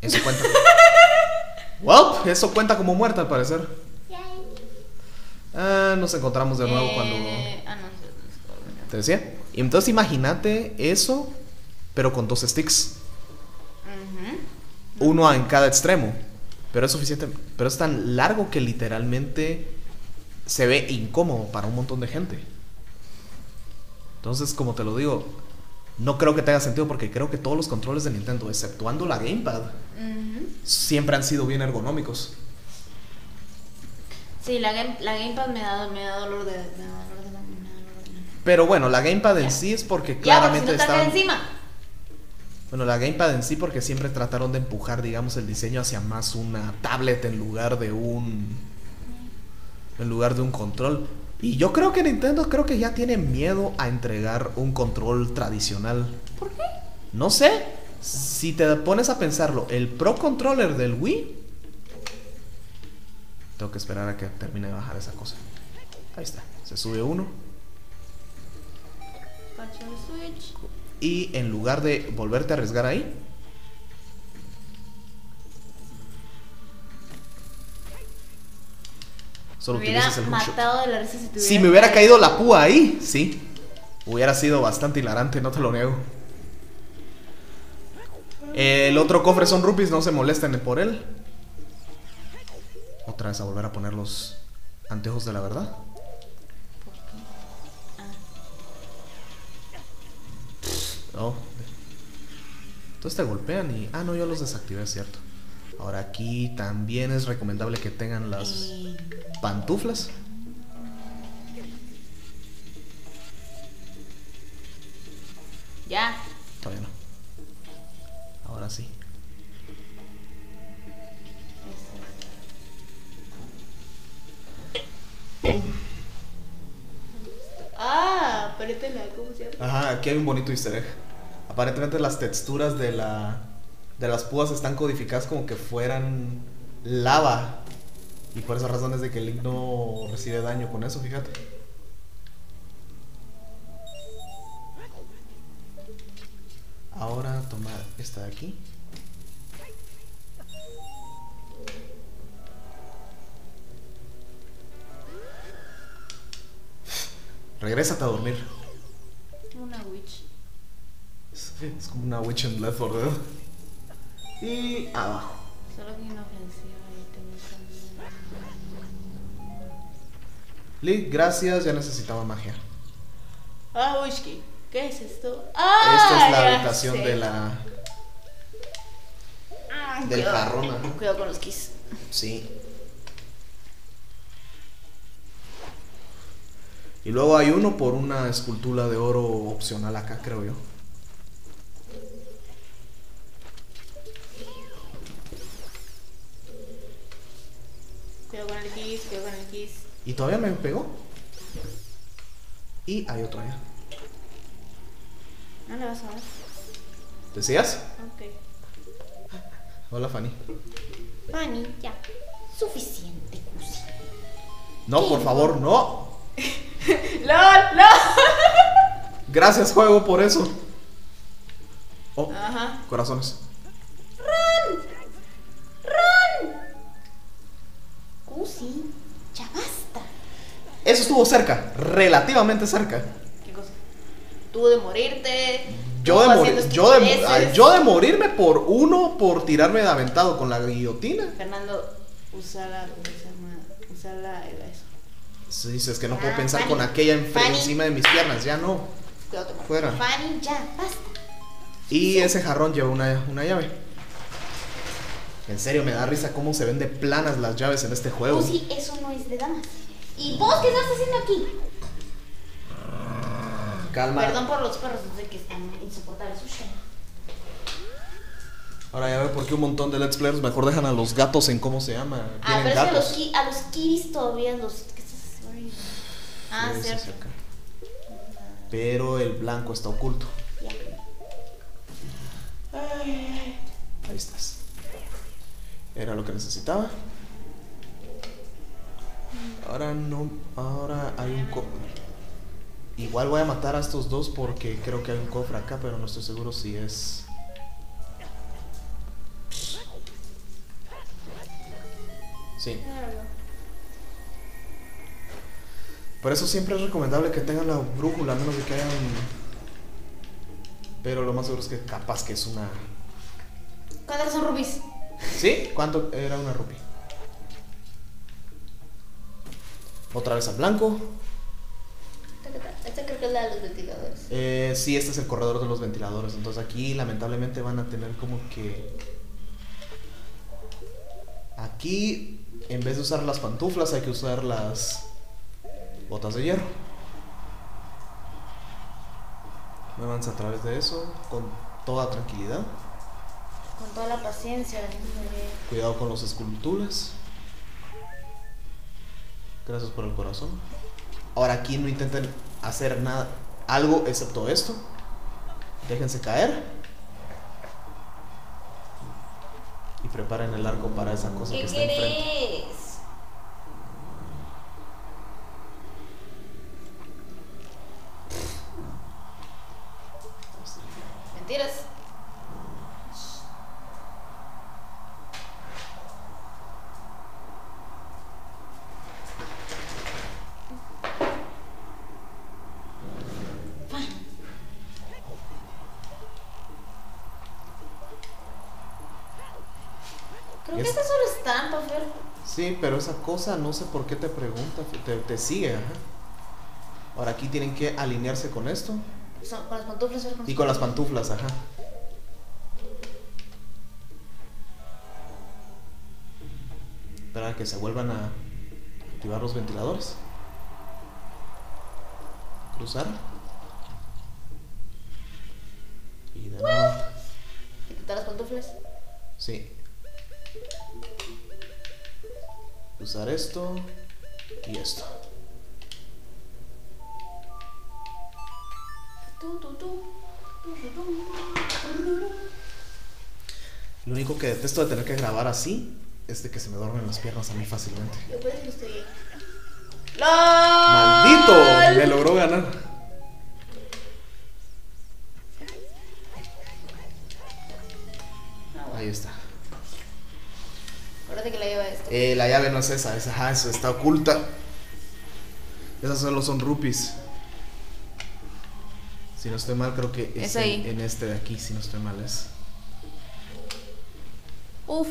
Eso cuenta. Well, eso cuenta como muerta al parecer. Nos encontramos de nuevo cuando... ¿Te decía? Y entonces imagínate eso, pero con 2 sticks. Uno en cada extremo. Pero es suficiente. Pero es tan largo que literalmente se ve incómodo para un montón de gente. Entonces, como te lo digo, no creo que tenga sentido porque creo que todos los controles de Nintendo, exceptuando la Gamepad, siempre han sido bien ergonómicos. Sí, la Gamepad me da dolor de Pero bueno, la Gamepad en sí es porque claramente porque si no estaban... encima. Bueno, la Gamepad en sí porque siempre trataron de empujar, digamos, el diseño hacia más una tablet en lugar de un control. Y yo creo que Nintendo ya tiene miedo a entregar un control tradicional. ¿Por qué? No sé. Si te pones a pensarlo, el Pro Controller del Wii... Tengo que esperar a que termine de bajar esa cosa. Ahí está. Se sube uno. Switch. Y en lugar de volverte a arriesgar ahí, solo utilizas el hookshot. De la risa si me hubiera caído la púa ahí, sí, hubiera sido bastante hilarante, no te lo niego. El otro cofre son rupees, no se molesten por él. Otra vez a volver a poner los anteojos de la verdad. No. Entonces te golpean y... Ah, no, yo los desactivé, es cierto. Ahora aquí también es recomendable que tengan las pantuflas. Ya. Todavía no. Ahora sí. Apriétela, ¿cómo se llama? Ajá, aquí hay un bonito easter egg. Aparentemente las texturas de las púas están codificadas como que fueran lava. Y por esa razón es de que Link no recibe daño con eso, fíjate. Ahora toma esta de aquí. Regrésate a dormir. Una witch. Es como una witch en Left 4 Dead. Y abajo. Solo que inofensiva y tengo Link, gracias, ya necesitaba magia. whisky. ¿Qué es esto? Esta es la ya habitación sé. de la... del jarrón, ajá. Cuidado con los keys. Sí. Y luego hay uno por una escultura de oro opcional acá, creo yo. Cuidado con el keys, cuidado con el keys. Y todavía me pegó. Y hay otro allá. No le vas a dar. ¿Decías? Ok. Hola, Fanny. Fanny, ya. Suficiente, Cusi. No, por favor, no. ¡Lol! Gracias, juego, por eso. Oh, Ajá. corazones. Cusi, ya basta. Eso estuvo cerca, relativamente cerca. ¿Qué cosa? Tú de morirte. Yo tú de, haciendo estupideces. yo de morirme por tirarme de aventado con la guillotina. Fernando, usa la eso. Sí, dices que no puedo pensar Fanny, con aquella Fanny. encima de mis piernas, ya no. Cuidado, toma. Fuera. Fanny, ya, basta. Y ese jarrón lleva una llave. En serio, me da risa cómo se ven de planas las llaves en este juego. Cusi, eso no es de damas. ¿Y vos qué estás haciendo aquí? Calma. Perdón por los perros, no sé que están insoportables. Ahora ya veo por qué un montón de Let's Players mejor dejan a los gatos en cómo se llama. Ah, Tienen pero es gatos. que a los kiris todavía los... ¿Qué estás haciendo? Ah, Sí, cierto. sí, acá. Pero el blanco está oculto. Ya. Ahí estás. Era lo que necesitaba. Ahora no. Ahora hay un cofre. Igual voy a matar a estos dos porque creo que hay un cofre acá, pero no estoy seguro si es. Sí. Claro. Por eso siempre es recomendable que tengan la brújula, a menos de que hayan... Pero lo más seguro es que capaz que es una... ¿Cuántas son rubis? ¿Sí? ¿Cuánto era una rupia? Otra vez al blanco. Esta creo que es la de los ventiladores. Sí, este es el corredor de los ventiladores. Entonces aquí lamentablemente van a tener como que... Aquí, en vez de usar las pantuflas, hay que usar las botas de hierro. Muévanse a través de eso con toda tranquilidad. Con toda la paciencia. Cuidado con los esculturas. Gracias por el corazón. Ahora aquí no intenten hacer nada, algo excepto esto. Déjense caer. Y preparen el arco para esa cosa que ¿Qué está enfrente. querés? Mentiras. Creo que esta solo estampa, Fer. Sí, pero esa cosa no sé por qué te pregunta, te sigue, ajá. Ahora aquí tienen que alinearse con esto. Con las pantuflas, Fer. Y con las pantuflas, ajá. Para que se vuelvan a activar los ventiladores. Cruzar. Y de nuevo. ¿Y quitar las pantuflas? Sí. Usar esto y esto. Lo único que detesto de tener que grabar así es de que se me duermen las piernas a mí fácilmente. Yo por eso estoy. ¡Maldito! Me logró ganar. Ahí está. Acuérdate que la lleva esto. La llave no es esa, ajá, eso está oculta. Esas solo son rupees. Si no estoy mal, creo que es ahí. en este de aquí, si no estoy mal es. Uf.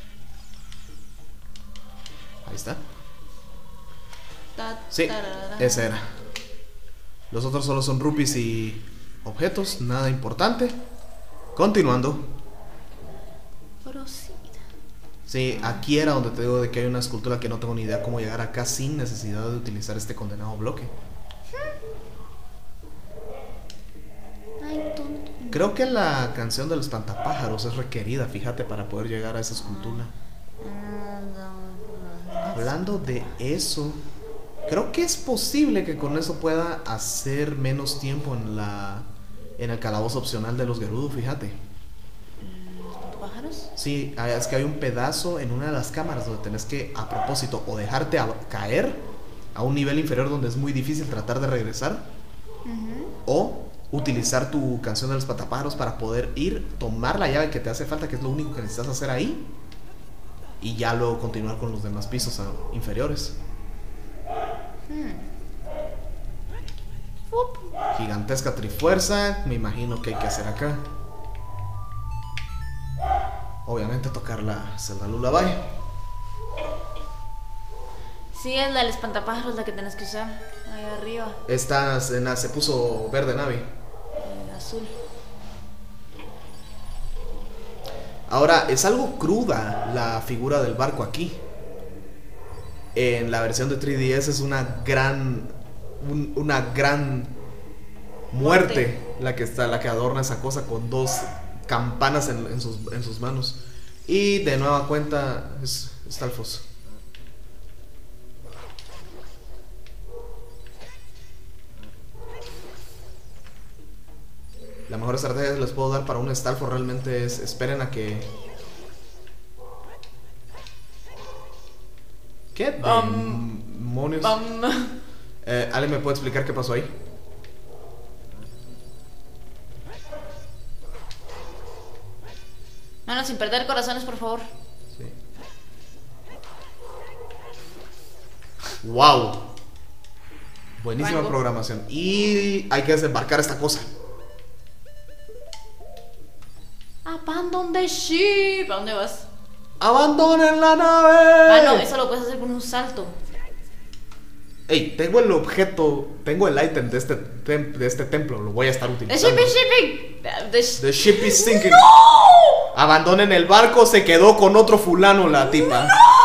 Ahí está. Sí, ese era. Los otros solo son rupees y objetos, nada importante. Continuando. Prosida. Sí, aquí era donde te digo de que hay una escultura que no tengo ni idea cómo llegar acá sin necesidad de utilizar este condenado bloque. Ay, tonto. Creo que la canción de los espantapájaros es requerida, fíjate, para poder llegar a esa escultura. Hablando de eso, creo que es posible que con eso pueda hacer menos tiempo en el calabozo opcional de los Gerudo, fíjate. ¿Pájaros? Sí, es que hay un pedazo en una de las cámaras donde tenés que, a propósito, o dejarte caer a un nivel inferior donde es muy difícil tratar de regresar, o utilizar tu canción de los espantapájaros para poder ir, tomar la llave que te hace falta, que es lo único que necesitas hacer ahí, y ya luego continuar con los demás pisos inferiores. Gigantesca trifuerza, me imagino que hay que hacer acá. Obviamente tocar la Zelda Lullaby. Sí, es la del espantapájaros la que tenés que usar. Ahí arriba. Esta escena se puso verde, Navi. Azul. Ahora, es algo cruda la figura del barco aquí. En la versión de 3DS es una gran muerte la que adorna esa cosa con dos campanas en sus manos. Y de nueva cuenta es Stalfos. La mejor estrategia que les puedo dar para un Stalfos realmente es esperen a que... ¿Qué demonios? ¿Alguien me puede explicar qué pasó ahí? No, sin perder corazones, por favor. Sí. Wow. Buenísima Rango. programación. Y hay que desembarcar esta cosa. Abandon the ship. ¿A dónde vas? ¡Abandonen la nave! Ah, no, eso lo puedes hacer con un salto. Ey, tengo el objeto, tengo el ítem de este templo, lo voy a estar The utilizando. ship is shipping. The ship is sinking. ¡No! Abandonen el barco, se quedó con otro fulano la tipa.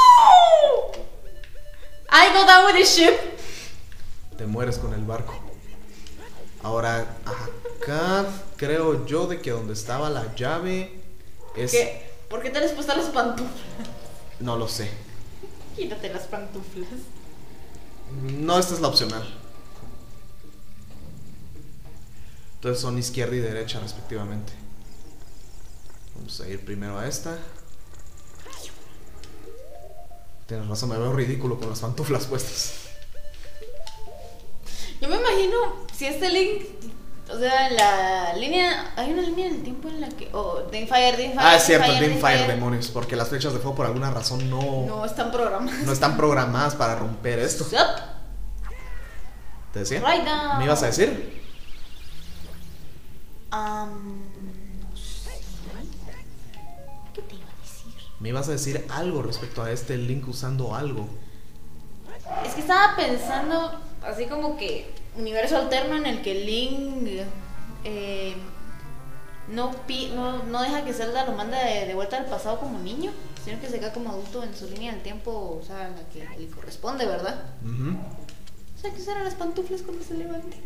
I go down with the ship. Te mueres con el barco. Ahora, acá creo yo de que donde estaba la llave es... ¿Qué? ¿Por qué te les puesto las pantuflas? No lo sé. Quítate las pantuflas. No, esta es la opcional. Entonces son izquierda y derecha respectivamente. Vamos a ir primero a esta. Tienes razón, me veo ridículo con las pantuflas puestas. Yo me imagino si este Link, o sea, la línea, hay una línea del tiempo en la que, Dreamfire, Ah, es cierto, Dreamfire, demonios. Porque las flechas de fuego por alguna razón no están programadas. no están programadas para romper esto. Sup, ¿Te decía? right now. ¿Me ibas a decir? No sé. ¿Qué te iba a decir? Me ibas a decir algo respecto a este Link usando algo. Es que estaba pensando así como que universo alterno en el que Link no deja que Zelda lo manda de vuelta al pasado como niño, sino que se queda como adulto en su línea del tiempo, o sea, la que le corresponde, ¿verdad? Ujú. O sea, que usará las pantuflas cuando se levante.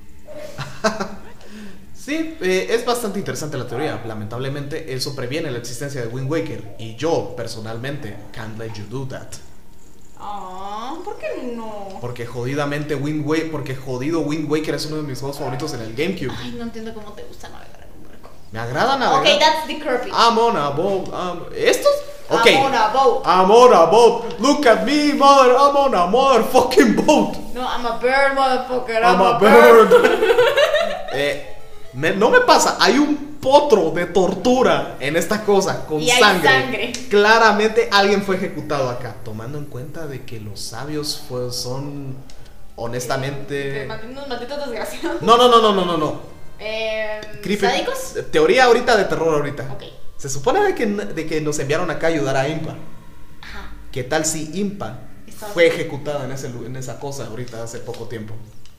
Sí, es bastante interesante la teoría. Lamentablemente eso previene la existencia de Wind Waker. Y yo, personalmente, can't let you do that. ¿Por qué no? Porque jodido Wind Waker es uno de mis juegos favoritos en el GameCube. Ay, no entiendo cómo te gusta navegar en un barco. Me agrada navegar. Ok, that's the Kirby. I'm on a boat. ¿Estos? Ok. I'm on a boat. I'm on a boat. Look at me, mother. I'm on a motherfucking boat. No, I'm a bird, motherfucker. I'm a bird. No me pasa. Hay un potro de tortura en esta cosa con Y hay sangre. Claramente alguien fue ejecutado acá. Tomando en cuenta de que los sabios son honestamente. Unos malditos desgraciados. No. Creepy. ¿Sádicos? Teoría ahorita de terror ahorita. Ok. Se supone de que nos enviaron acá a ayudar a Impa. Ajá. ¿Qué tal si Impa fue ejecutada en esa cosa ahorita hace poco tiempo?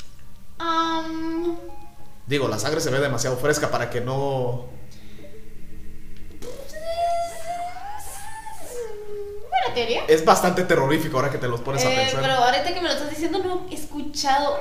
Digo, la sangre se ve demasiado fresca para que no... Buena teoría. Es bastante terrorífico ahora que te los pones a pensar. Pero ahorita que me lo estás diciendo no he escuchado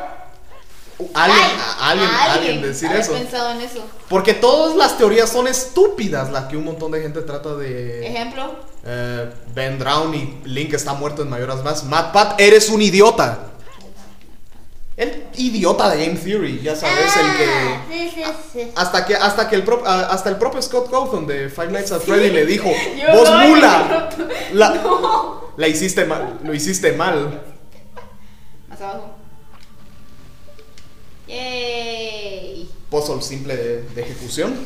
Alguien decir haber eso. pensado en eso. Porque todas las teorías son estúpidas. La que un montón de gente trata de... Ejemplo. Ben Drown y Link está muerto en Mayoras Más. MatPat, eres un idiota. El idiota de Game Theory, ya sabes, el que... Sí. Hasta el propio Scott Cawthon de Five Nights at Freddy le dijo: Yo ¡Vos no, mula! no. La hiciste mal, lo hiciste mal. Más abajo. Yay. Puzzle simple de ejecución.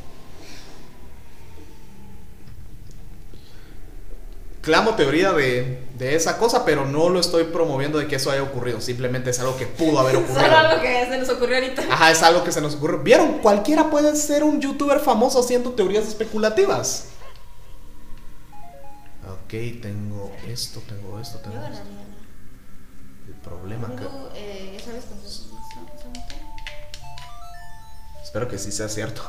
Clamo teoría de esa cosa, pero no lo estoy promoviendo de que eso haya ocurrido. Simplemente es algo que pudo haber ocurrido. Solo algo que se nos ocurrió ahorita. Ajá, es algo que se nos ocurrió. ¿Vieron? Cualquiera puede ser un youtuber famoso haciendo teorías especulativas. Ok, tengo esto. El problema acá. Ya sabes con su... Espero que sí sea cierto.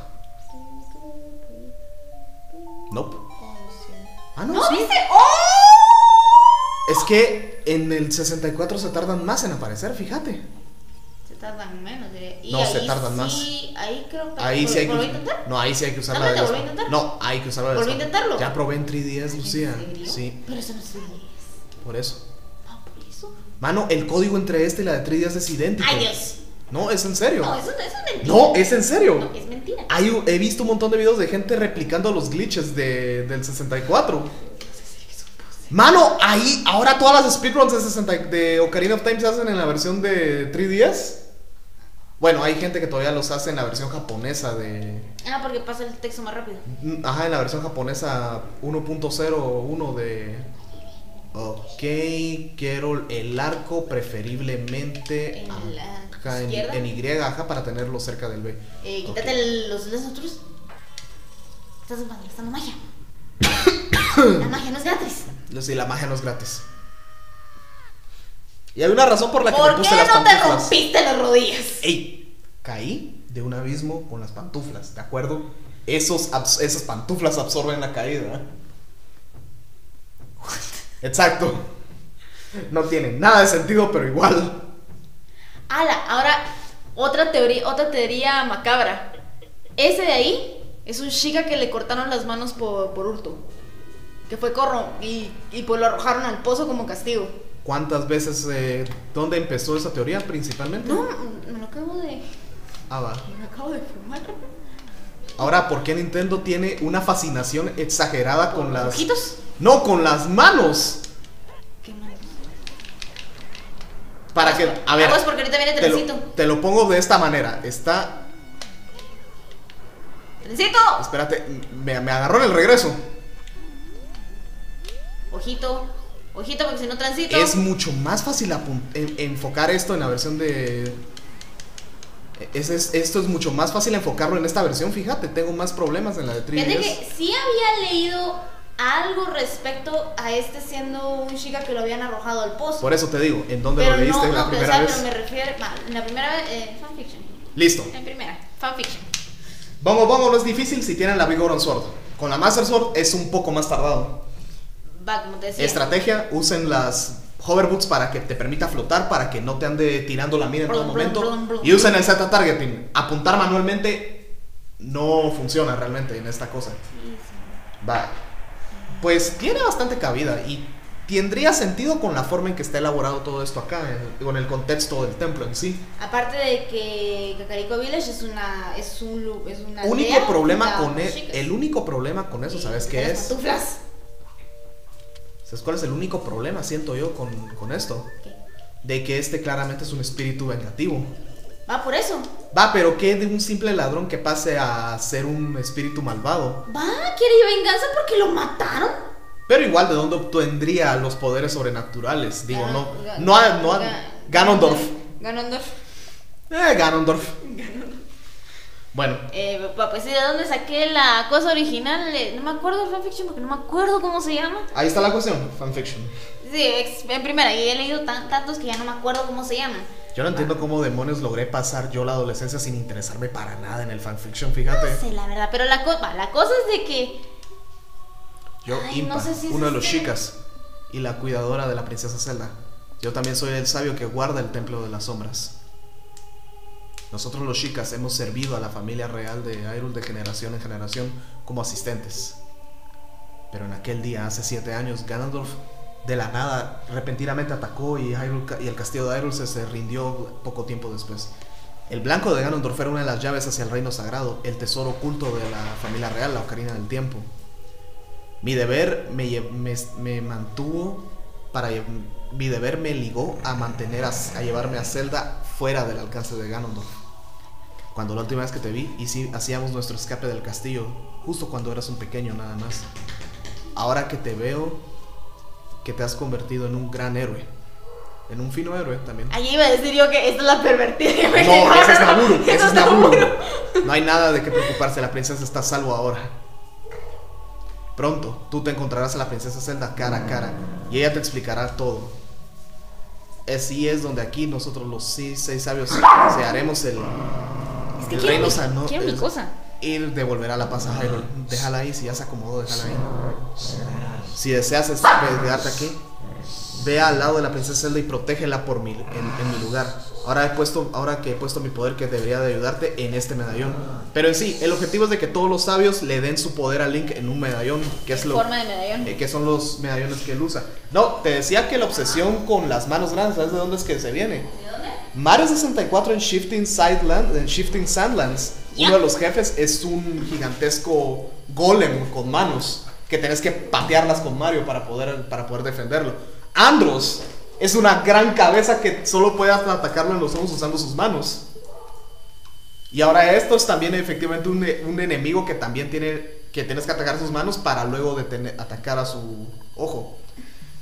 Nope. Ah, no, ¡No, sí. viste! ¡Oh! Es que en el 64 se tardan más en aparecer, fíjate. Se tardan menos, diría. Y No, ahí se tardan más. Ahí creo que... Ahí sí hay que ¿Volví a intentar? No, ahí sí hay que usar ¿Realmente la de volví a intentar? No, hay que usar la de ¿Volví a intentarlo? Ya probé en 3DS, Lucía. ¿En serio? Sí, Pero eso no es 3DS. por eso. No, por eso. Mano, el código entre este y la de 3DS es idéntico. ¡Ay, Dios! No, es en serio. No, eso es mentira. No, es en serio. No, es mentira. He visto un montón de videos de gente replicando los glitches del 64. Mano, ahora todas las speedruns de Ocarina of Time se hacen en la versión de 3DS. Bueno, hay gente que todavía los hace en la versión japonesa de... Porque pasa el texto más rápido. Ajá, en la versión japonesa 1.01 de Ok, quiero el arco preferiblemente En la acá izquierda. en Y, ajá, para tenerlo cerca del B. Quítate Ok. los otros. Estás malgastando magia. La magia no es gratis. Sí, la magia no es gratis. Y hay una razón por la que me ¿Por puse qué las no te pantuflas. rompiste las rodillas? Ey, caí de un abismo con las pantuflas, ¿de acuerdo? Esas pantuflas absorben la caída. ¿Eh? Exacto. No tiene nada de sentido, pero igual. Ala, ahora otra teoría macabra. Ese de ahí es un chica que le cortaron las manos por hurto. Que fue y pues lo arrojaron al pozo como castigo. ¿Cuántas veces? ¿Dónde empezó esa teoría principalmente? No, me lo acabo de formar. Ahora, ¿por qué Nintendo tiene una fascinación exagerada con las... ¿Ojitos? No, con las manos. ¿Qué manos? Para que... A ver, Aguas porque ahorita viene trencito. te lo pongo de esta manera. Está... ¡Trencito! Espérate, me agarró en el regreso. Ojito, porque si no trencito. Es mucho más fácil enfocar esto en la versión de... Esto es mucho más fácil enfocarlo en esta versión, fíjate, tengo más problemas en la de 3DS. Fíjate que sí había leído algo respecto a este siendo un chica que lo habían arrojado al pozo. Por eso te digo, ¿en dónde pero lo leíste no, la no, primera vez? Pero me refiero, en la primera vez, fanfiction. Listo. En primera, fanfiction. Bongo no es difícil si tienen la Big Oron Sword. Con la Master Sword es un poco más tardado. Va, como te decía. Estrategia, usen las hover boots para que te permita flotar, para que no te ande tirando la mira en todo momento. Y usen el Z targeting. Apuntar manualmente no funciona realmente en esta cosa. Va. Pues tiene bastante cabida y tendría sentido con la forma en que está elaborado todo esto acá, con el contexto del templo en sí. Aparte de que Kakariko Village es una Único aldea problema fundada con por chicas. el único problema con eso, ¿sabes qué Las es? pantuflas. ¿Sabes cuál es el único problema, siento yo, con esto? ¿Qué? De que este claramente es un espíritu vengativo. Va, por eso. Va, pero ¿qué de un simple ladrón que pase a ser un espíritu malvado? Va, quiere venganza porque lo mataron. Pero igual, ¿de dónde obtendría los poderes sobrenaturales? Digo, Ganondorf. Ganondorf. Bueno, Pues sí, ¿de dónde saqué la cosa original? No me acuerdo del fanfiction porque no me acuerdo cómo se llama. ahí está la cuestión, fanfiction. Sí, en primera, y he leído tantos que ya no me acuerdo cómo se llaman. Yo no entiendo cómo demonios logré pasar yo la adolescencia sin interesarme para nada en el fanfiction, fíjate. No sé, la verdad, pero la cosa es de que... Yo, Ay, Impa, no sé si es uno de los este. chicas y la cuidadora de la princesa Zelda. Yo también soy el sabio que guarda el templo de las sombras. Nosotros los chicas hemos servido a la familia real de Hyrule de generación en generación como asistentes. Pero en aquel día, hace 7 años, Ganondorf de la nada repentinamente atacó y el castillo de Hyrule se rindió poco tiempo después. El blanco de Ganondorf era una de las llaves hacia el reino sagrado, el tesoro oculto de la familia real, la Ocarina del Tiempo. Mi deber me ligó a llevarme a Zelda fuera del alcance de Ganondorf. Cuando la última vez que te vi, hacíamos nuestro escape del castillo, justo cuando eras un pequeño nada más. Ahora que te veo, que te has convertido en un gran héroe, en un fino héroe también. Allí iba a decir yo que esta es la pervertida que me No, llegó. ese es Naburu, ese Eso es Naburu. No hay nada de qué preocuparse, la princesa está a salvo ahora. Pronto, tú te encontrarás a la princesa Zelda cara a cara y ella te explicará todo. Así es donde aquí nosotros los 6 sabios se haremos el reino sano. Quiero mi cosa. Y devolverá la paz a Hyrule. Déjala ahí, si ya se acomodó, déjala ahí. Si deseas quedarte aquí, ve al lado de la princesa Zelda y protégela en mi lugar. Ahora que he puesto mi poder que debería de ayudarte en este medallón. Pero en sí, el objetivo es de que todos los sabios le den su poder a Link en un medallón, que es forma de medallón. Que son los medallones que él usa. No, te decía que la obsesión con las manos grandes, ¿sabes de dónde es que se viene? ¿De dónde? Mario 64 en Shifting Sandlands, uno de los jefes es un gigantesco golem con manos que tenés que patearlas con Mario para poder defenderlo. Andros es una gran cabeza que solo puede atacarlo en los ojos usando sus manos. Y ahora esto es también efectivamente un enemigo que también tienes que atacar sus manos para luego atacar a su ojo.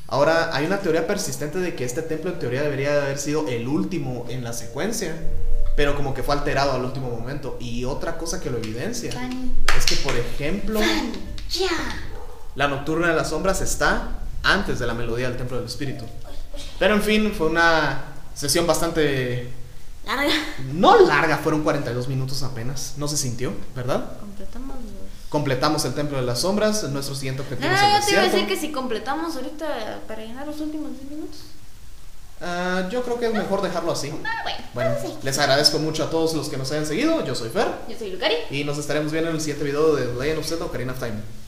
Ahora, hay una teoría persistente de que este templo en teoría debería de haber sido el último en la secuencia, pero como que fue alterado al último momento. Y otra cosa que lo evidencia es que, por ejemplo, la Nocturna de las Sombras está antes de la melodía del Templo del Espíritu. Pero en fin, fue una sesión bastante... larga. No larga, fueron 42 minutos apenas. No se sintió, ¿verdad? Completamos el Templo de las Sombras. Nuestro siguiente objetivo es el yo te iba a desierto. decir que si completamos ahorita para llenar los últimos 10 minutos. Yo creo que es mejor dejarlo así. Bueno, sí. les agradezco mucho a todos los que nos hayan seguido. Yo soy Fer. Yo soy Lucari. Y nos estaremos viendo en el siguiente video de The Legend of Zelda Ocarina of Time.